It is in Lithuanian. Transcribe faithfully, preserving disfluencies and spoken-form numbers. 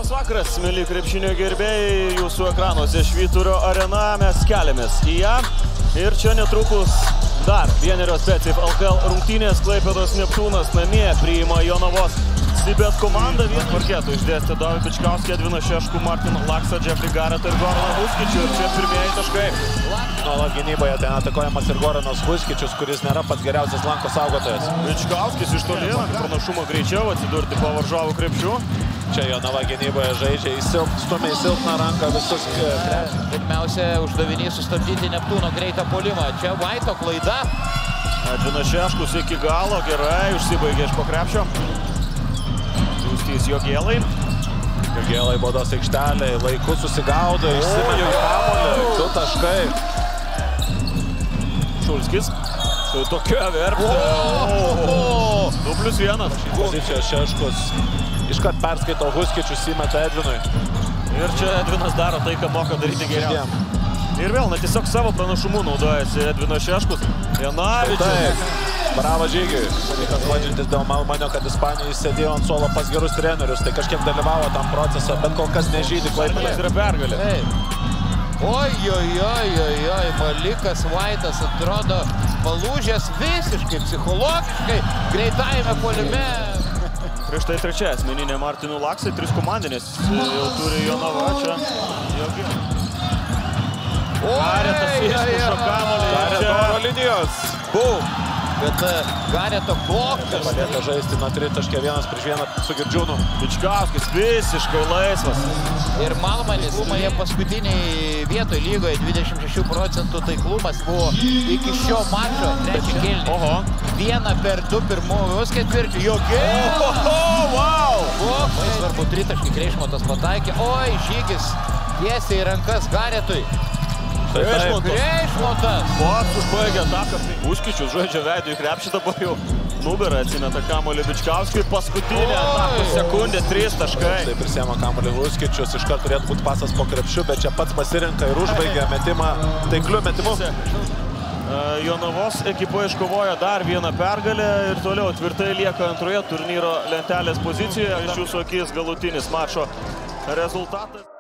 Labas vakaras, mėly krepšinio gerbėjai, jūsų ekranuose Švyturio arena, mes keliamės į ją ir čia netrukus dar vienerios Betsafe L K L rungtynės. Klaipėdos Neptūnas namie priima Jonavos Sibet komandą. Vien parketų išdėstė Dovydą Bičkauskį, Edviną Šeškų, Martiną Laksą, Jeffrey Garrettą ir Goraną Huskičių. Ir čia pirmieji taškai. Nuolat gynyboje ten atakuojamas ir Goranas Huskičius, kuris nėra pats geriausias lanko saugotojas. Bičkauskis iš toli, pranašumo greičiau atsidurti po varžovų krepšių. Čia Jonava gynyboje žaidžia, stumia į silpną ranką visus krepšius. Pirmiausia, uždavinys sustabdyti Neptūno greitą puolimą. Čia Vaito klaida. Edvinas Šeškus iki galo, gerai, užsibaigė iš po krepšio. Justys Jogėlai. Jogėlai baudos aikštelė, laiku susigaudo, išsimenė kamuolį, du taškai. Šulskis su tokia verpte. du plius vienas. Pozicijos Šeškus iškart perskaito Huskičius, įmeta Edvinui. Ir čia Edvinas daro tai, ką moka daryti geriau. Ir vėl, na, tiesiog savo pranašumu naudojasi Edvinas Šeškus. Janavičius. Bravo žygiui. Nikas vadžiantis dėl Malmanio, kad Ispanijai sėdėjo ant suolo pas gerus trenerius, tai kažkiek dalyvavo tam procesą, bet kol kas nežydi Klaipėdai. Yra pergalė. Oi, oi, oi, oi, oi, Malikas Vaitas atrodo palūžęs visiškai, psichologiškai, greitajame puolime. Prieš tai trečia asmeninė Martinų Laksai, tris komandinės jau turi Jonava čia. Garretas išmuša kamuolį. Garreto oro linijos. Bum. Bet Garreto bloktas. Padėta žaisti nuo tritaškio vienas prieš vieną su Girdžiūnu. Bičkauskis visiškai laisvas. Ir Malmanis, jie paskutiniai vietoj lygoje dvidešimt šešių procentų taiklumas buvo iki šio mačo trečią kėlinį. Oho. Vieną per du pirmųjus ketvirčių. Jogėlai. Oho, wow. Labai svarbu, tritaškį Kreišmotas pataikė. Oi, žygis tiesiai į rankas Garretui. Kreišmotas! Pats užbaigė ataką. Huskičius žaidžia veidu į krepšį, dabar jau nugarą atsimeta kamuolį Bičkauskiui. Paskutinė atakos sekundė, trys taškai. Tai prisiema kamuolį Huskičius, iškart turėtų būti pasas po krepšiu, bet čia pats pasirinka ir užbaigė metimą taikliu metimu. Jonavos ekipa iškovoja dar vieną pergalę ir toliau tvirtai lieka antroje turnyro lentelės pozicijoje. Iš jūsų akis galutinis mačo rezultatas.